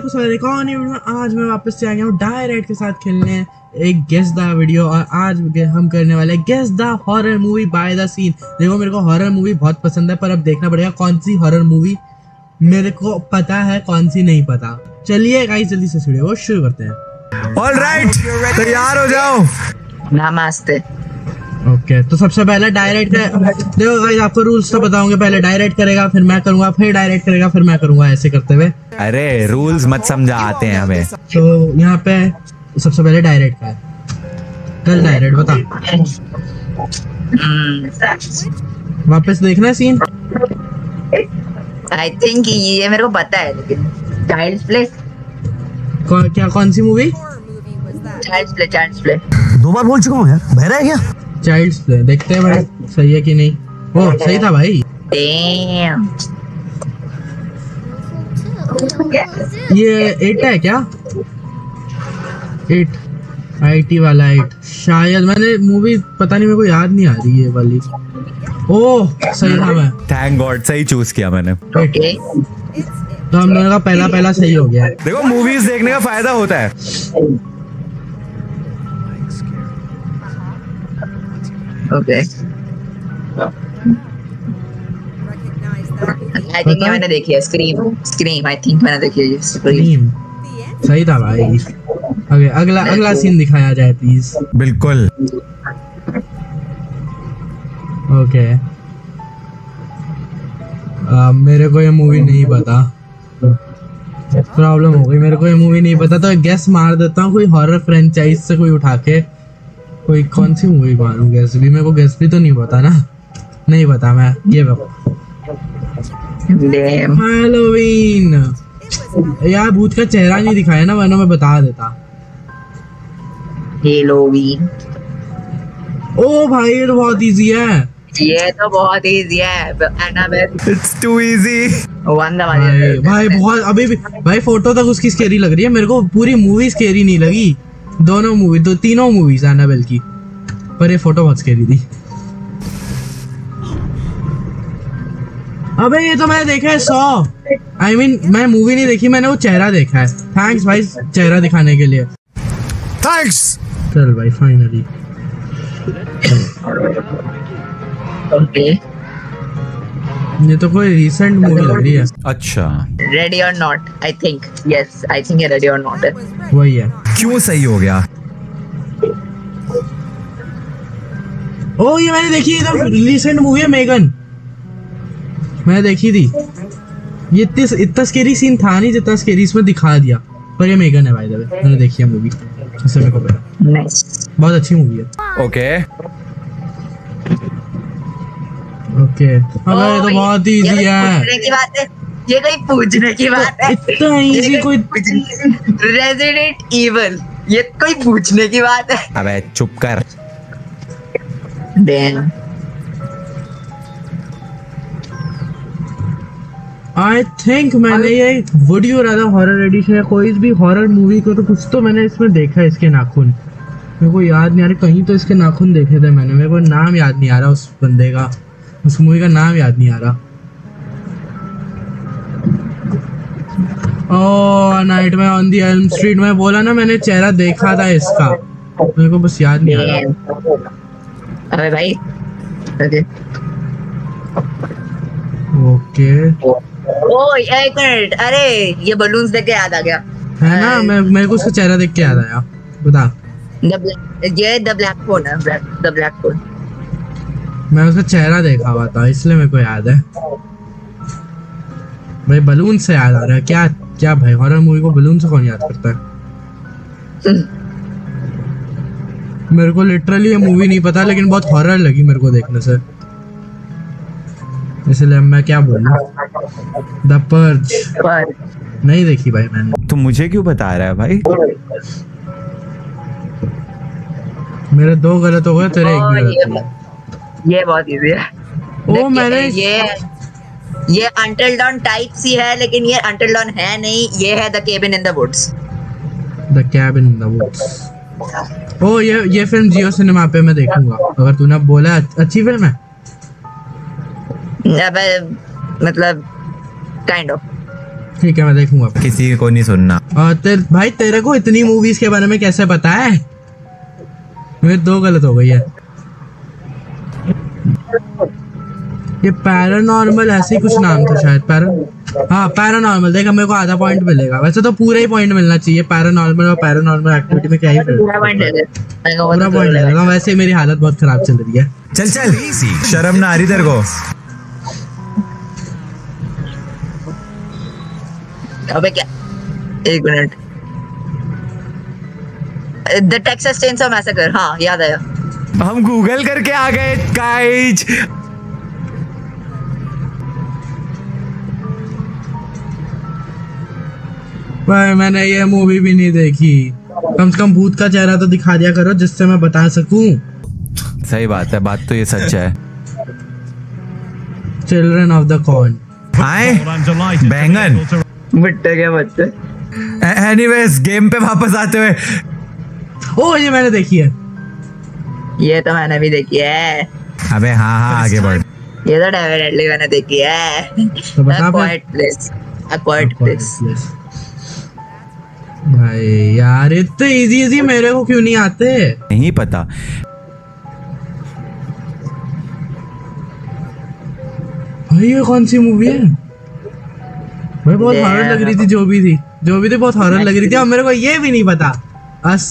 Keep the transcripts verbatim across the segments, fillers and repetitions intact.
को सवाल कौन है। आज मैं वापस से आ गया हूँ डायरेक्ट के साथ खेलने एक गेस द वीडियो, और आज हम करने वाले हैं guess the horror movie by the scene. देखो मेरे को हॉरर मूवी बहुत पसंद है, पर अब देखना पड़ेगा कौन सी हॉरर मूवी मेरे को पता है कौन सी नहीं पता। चलिए गाइस जल्दी से वीडियो शुरू करते हैं। ऑलराइट, तैयार हो जाओ। नमस्ते। ओके okay, तो सबसे पहले डायरेक्ट देखो गाइस, आपको रूल्स तो बताऊंगे। पहले डायरेक्ट करेगा, फिर मैं करूंगा, फिर डायरेक्ट करेगा, फिर मैं करूंगा, ऐसे करते हुए। अरे रूल्स मत समझा आते हैं हमें। तो यहाँ पे सबसे पहले डायरेक्ट का है। कल डायरेक्ट बता, वापस देखना सीन। आई थिंक ये मेरे को पता है, लेकिन चाइल्ड्स प्ले कौन क्या कौन सी movie? Child's Play Child's Play दो बार बोल चुका हूँ यार, बहरा है क्या? चाइल्ड्स प्ले देखते हैं भाई, सही है कि नहीं। ओ सही था भाई। डैम, ये एट है क्या? एट आईटी वाला एट शायद। मैंने मूवी पता नहीं, मेरे को याद नहीं आ रही है वाली। ओह सही था मैं। थैंक गॉड, सही चूज किया मैंने। ओके तो हम दोनों का पहला पहला सही हो गया है। देखो मूवीज देखने का फायदा होता है। ओके आई थिंक ये मैंने देखी है। स्क्रीम स्क्रीम आई थिंक मैंने देखी है ये स्क्रीम। सही था भाई। अगे अगला अगला सीन दिखाया जाए प्लीज। बिल्कुल। ओके आ, मेरे को ये मूवी नहीं पता। प्रॉब्लम हो गई, मेरे को ये मूवी नहीं पता, तो गैस मार देता हूँ कोई हॉरर फ्रेंचाइज से कोई उठा के। कोई कौन सी मूवी मारूं गैस भी? मेरे को गैस भी तो नहीं पता ना, नहीं पता मैं। ये हैलोवीन यार, भूत का चेहरा नहीं दिखाया ना, वरना मैं बता देता। हेलोवीन। ओ भाई ये तो बहुत इजी है। ये तो बहुत इजी है। Annabelle it's too easy. वन द भाई, भाई बहुत अभी भी भाई फोटो तक उसकी स्केरी लग रही है। मेरे को पूरी मूवी स्केरी नहीं लगी, दोनों मूवी दो तीनों मूवीज एनाबेल की, पर ये फोटो बहुत स्केरी थी। अबे ये तो मैंने देखा है सौ। आई I मीन mean, मैं मूवी नहीं देखी, मैंने वो चेहरा देखा है। थैंक्स भाई चेहरा दिखाने के लिए। थैंक्स। चल भाई फाइनली। ओके ये तो कोई रीसेंट मूवी लग रही है। अच्छा, ready or not I think. Yes I think ये रेडी और नॉट है। वही है। क्यों सही हो गया? ओ ये मैंने देखी, एकदम रीसेंट मूवी है मेगन। मैंने देखी थी। ये इतनी इतना स्केरी सीन था नहीं जितना स्केरी इसमें दिखा दिया, पर ये मेगन है भाई। मैंने देखी है मूवी, इससे मेरे को पता। नाइस, बहुत अच्छी मूवी है। ओके ओके अबे ये तो बहुत इजी है। पूछने की बात है, ये कोई पूछने की बात है? इतना इजी कोई। रेजिडेंट इविल, ये कोई पूछने की बात है? अबे चुप कर। डैम, आई थिंक मैंने ये वीडियो रहा था हॉरर एडिशन या कोई भी हॉरर मूवी को, तो कुछ तो मैंने इसमें देखा है। इसके नाखून मेरे को याद नहीं आ रहा, कहीं तो इसके नाखून देखे थे मैंने। मेरे को नाम याद नहीं आ रहा उस बंदे का, उस मूवी का नाम याद नहीं आ रहा। Oh Nightmare on the Elm Street में बोला ना मैंने, चेहरा देखा था इसका, मेरे को बस याद नहीं आ रहा। अबे भाई ओके ओके ओ एक मिनट, अरे ये बलून्स देख के याद आ गया है ना। मैं मेरे को उसका चेहरा देख के याद आया। बता। द ये द ब्लैक फोन है, द ब्लैक फोन। मैं उसका चेहरा देखा हुआ था इसलिए मेरे को याद है भाई। बलून से याद आ रहा है। क्या क्या भाई, हॉरर मूवी को बलून से कौन याद करता है? मेरे को लिटरली ये मूवी नहीं पता, लेकिन बहुत हॉरर लगी मेरे को देखने से, इसलिए मैं क्या बोलूं। द पर्ज नहीं देखी भाई मैंने। तो मुझे क्यों बता रहा है भाई? मेरे दो गलत हो गए, तेरे एक भी गलत हो गए। ये बहुत इजी है। ओ मैंने ये ये अंटिल डॉन टाइप सी है, लेकिन ये अंटिल डॉन है नहीं, ये है the Cabin in the Woods. The Cabin in the Woods. Oh ये ये फिल्म जियो सिनेमा पे मैं देखूंगा, अगर तूने बोला अच्छी फिल्म है। मतलब काइंड ऑफ ठीक है मैं देखूंगा। किसी को नहीं सुनना। और तेर, भाई तेरे को इतनी मूवीज के बारे में कैसे पता है? मेरे दो गलत हो गई है। ये पैरानॉर्मल ऐसे ही कुछ नाम था शायद। पैरा हाँ पैरानॉर्मल। देखा मेरे को आधा पॉइंट मिलेगा। वैसे तो पूरा ही पॉइंट मिलना चाहिए। पैरानॉर्मल और पैरानॉर्मल एक्टिविटी में क्या ही पूरा पॉइंट दे दे। पूरा पॉइंट लगेगा। वैसे ही मेरी हालत बहुत खराब चल रही है। चल चल शर्म ना आ रही तेरे को? अबे क्या, एक minute. The Texas Chainsaw Massacre, हाँ याद आया। हम गूगल करके आ गए गाइज। भाई मैंने ये मूवी भी नहीं देखी। कम से कम भूत का चेहरा तो दिखा दिया करो जिससे मैं बता सकूं। सही बात है, बात तो ये सच है। Children of the Corn. आए बैंगन। बट्टे क्या बच्चे। एनीवेज गेम पे वापस आते हुए, ओ ये मैंने देखी है। ये तो मैंने भी देखी है। अबे हाँ हाँ आगे बढ़। ये तो डेफिनेटली मैंने देखी है। तो बता A Quiet Place, A Quiet Place। भाई यार इतने इजी इजी मेरे को क्यों नहीं आते? नहीं पता। भाई ये कौन सी मूवी है? भाई बहुत हॉरर लग रही थी। जो भी थी जो भी थी बहुत हॉरर लग रही थी। अब मेरे को ये भी नहीं पता। अस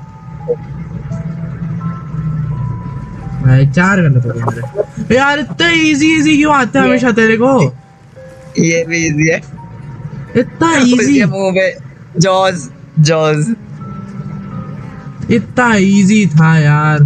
भाई चार गलत हो गए मेरे। यार इतने इजी इजी क्यों आते हैं हमेशा तेरे को? ये भी इजी है। इतना इजी। मुंह पे जॉज जॉज इतना इजी था यार।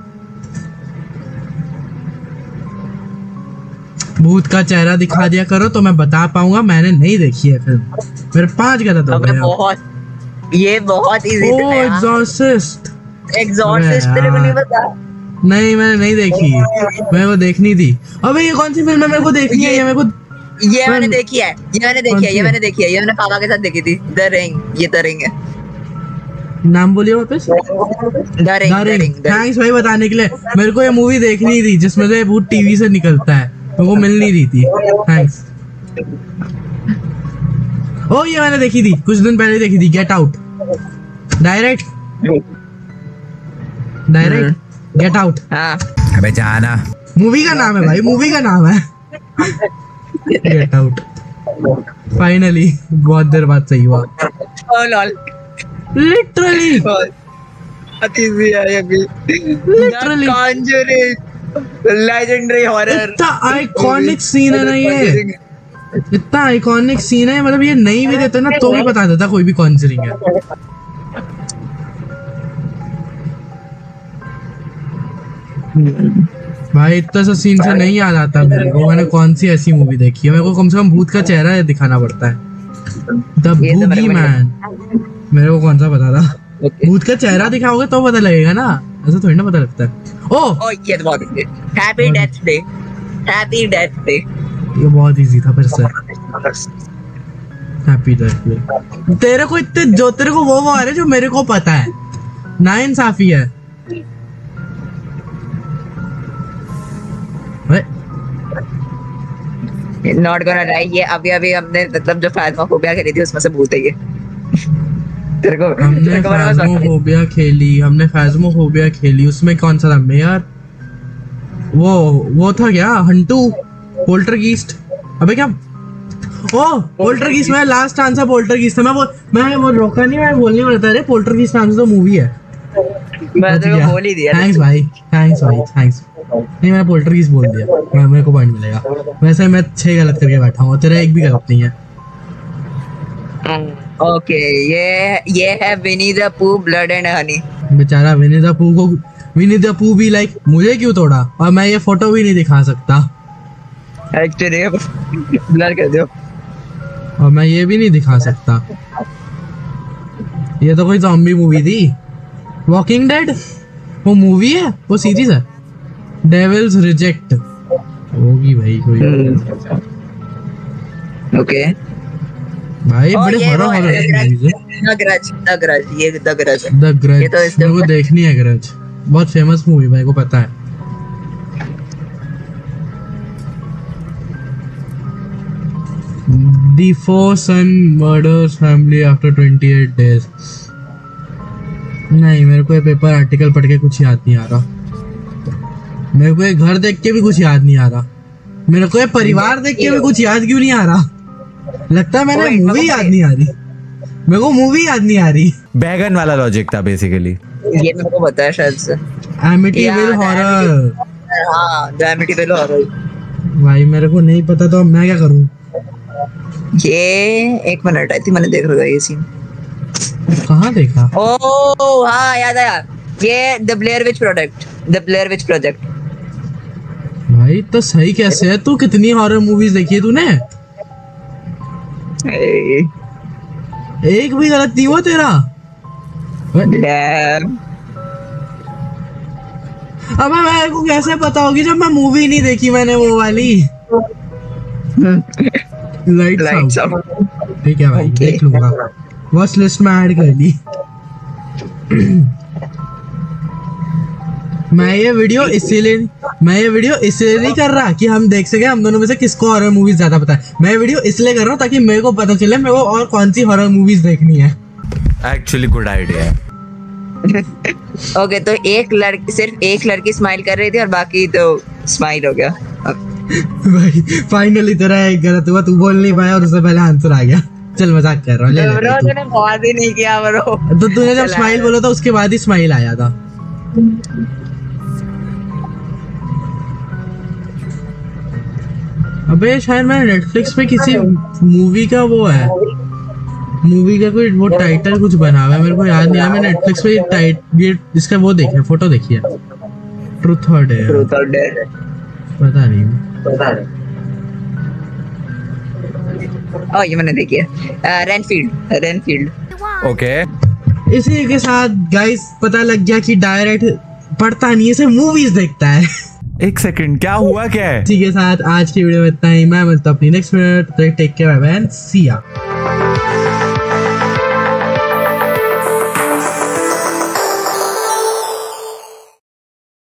भूत का चेहरा दिखा दिया करो तो मैं बता पाऊंगा। मैंने नहीं देखी है फिल्म। मेरे पांच गलत हो गए। बहुत ये बहुत इजी था ओ यार। एग्जॉर्सिस्ट। एग्जॉर्सिस्ट तेरे को नहीं पता? नहीं मैंने नहीं देखी। मेरे को देखनी थी। अबे ये कौन सी फिल्म है? मेरे को देखनी है ये। मेरे को ये मैंने देखी है। ये मैंने देखी है। ये मैंने देखी है। ये मैंने पापा के साथ देखी थी। The Ring. ये द रिंग है। नाम बोलिए वापस। The Ring. The Ring. Thanks भाई बताने के लिए। मेरे को ये मूवी देखनी थी जिसमें से भूत टीवी से निकलता है। मेरे को मिल नहीं रही थी। थैंक्स। ओ ये मैंने देखी थी कुछ दिन पहले देखी थी। Get out. Direct direct get out. हाँ अबे जाना। मूवी का नाम है भाई। मूवी का नाम है गेट आउट। फाइनली बहुत देर बाद सही हुआ। Oh lol. लिटरली अति इजी है ये भी। Literally Conjuring legendary horror. इतना आइकॉनिक सीन है ना ये। इतना आइकॉनिक सीन है। मतलब ये नहीं भी देते ना तो भी बता देता कोई भी कॉन्जरिंग है। भाई इतना सा सीन से नहीं याद आता मेरे को। मैंने कौन सी ऐसी मूवी देखी है? मेरे को कम से कम भूत का चेहरा दिखाना पड़ता है। The Boogeyman. मेरे को कौन सा पता था? भूत का चेहरा दिखाओगे तो पता लगेगा ना। ऐसा थोड़ी ना पता लगता है। ओ ओ ये तो बहुत easy. Happy death day. Happy death day. ये बहुत इजी था फिर से। Happy death day. तेरे को इतने जो तेरे को वो वो आ रहे जो मेरे को पता है। नाइंसाफी है। Not gonna lie. ये अभी अभी हमने मतलब जो फैज़मोफोबिया खेली थी उसमें से भूत है ये। तेरे को हमने फैज़मोफोबिया खेली। हमने फैज़मोफोबिया खेली। उसमें कौन सा था मेयर? वो वो था क्या? हंटू। पोल्टरगीस्ट। अबे क्या? ओ पोल्टरगीस्ट। मैं लास्ट आंसर पोल्टरगीस्ट था। मैं वो मैं वो रोका नहीं। मैं बोलने वाला था। अरे पोल्टरगीस्ट आंसर तो मूवी है। मैं तेरे को बोल ही दिया। थैंक्स भाई। थैंक्स भाई। थैंक्स। नहीं मैंने पोल्टरगीस्ट बोल दिया। मैं मेरे को पॉइंट मिलेगा। वैसे मैं छह गलत करके बैठा हूँ। तेरा एक भी गलत नहीं है। ओके ये ये है Winnie the Pooh blood and honey. बेचारा विनी द पू को विनी द पू भी लाइक मुझे क्यों तोड़ा? और मैं ये फोटो भी नहीं दिखा सकता। एक्चुअली ब्लर कर दो। और मैं ये भी नहीं दिखा सकता। ये तो कोई ज़ॉम्बी मूवी थी। वॉकिंग डेड वो मूवी है? वो सीरीज है? डेविल्स रिजेक्ट होगी भाई कोई। ओके भाई बड़े हॉरर हॉरर मूवीज है। The Grudge. The Grudge. ये द ग्रज। द ग्रज ये तो इसके मेरे को देखनी है। ग्रज बहुत फेमस मूवी मेरे को पता है। The four son murders family after twenty-eight days. नहीं, मेरे को ये पेपर आर्टिकल पढ़ के कुछ याद नहीं आ रहा। मेरे को ये घर देख के भी कुछ याद नहीं आ रहा। मेरे को ये परिवार देख के भी कुछ याद क्यों नहीं आ रहा? लगता है मैंने मूवी याद नहीं आ रही। मेरे को मूवी याद नहीं आ रही। बैगन वाला लॉजिक था बेसिकली। ये मेरे को पता है शायद से। Amityville horror. हाँ, द एमिटीविल हॉरर। भाई मेरे को नहीं पता तो अब मैं क्या करूं? ये एक मिनट, आई थी मैंने देख रखा ये सीन। कहाँ देखा? ओह हाँ, याद आया। ये the Blair Witch Project, the Blair Witch Project. भाई तो सही कैसे है? तू कितनी हॉरर मूवीज देखी है तूने? एक भी गलत नहीं हुआ तेरा। अब मेरे को कैसे पता होगी जब मैं मूवी नहीं देखी मैंने वो वाली। Lights out. ठीक है भाई, देख लूंगा। वॉच लिस्ट में ऐड कर ली। मैं ये वीडियो इसीलिए मैं ये वीडियो इसलिए नहीं कर रहा कि हम देख सके हम दोनों में से किसको हॉरर मूवीज ज्यादा पता है। मैं ये वीडियो इसलिए कर रहा हूँ ताकि मेरे को पता चले मेरे को और कौन सी हॉरर मूवीज देखनी है। एक्चुअली गुड आइडिया है। ओके, तो एक लड़की, सिर्फ एक लड़की स्माइल कर रही थी और बाकी तो स्माइल हो गया। भाई फाइनली तेरा एक गलत हुआ, तू बोल नहीं पाया और उससे पहले आंसर आ गया। चल मजाक कर रहा हूँ। ले ले ब्रो, तू। तूने बात ही नहीं किया ब्रो। तो तूने जब स्माइल बोला था उसके बाद ही स्माइल आया था। अबे शायद मैं नेटफ्लिक्स पे किसी मूवी का वो है, मूवी का कोई वो टाइटल कुछ बना हुआ है, मेरे को याद नहीं आया। मैं नेटफ्लिक्स पे टाइट ये इसका वो देखा, फोटो देखी है। ट्रूथ और डेयर। ट्रूथ और डेयर पता नहीं। पता नहीं। ओ ये मैंने देखी है। Renfield, Renfield. ओके। इसी के साथ गाइस पता लग गया कि डायरेक्ट पढ़ता नहीं है, सिर्फ मूवीज देखता है। एक सेकंड, क्या हुआ क्या है? इसी के साथ आज की वीडियो में इतना ही। मैं मिलता हूं अपनी next video. Take care, bye bye and see या।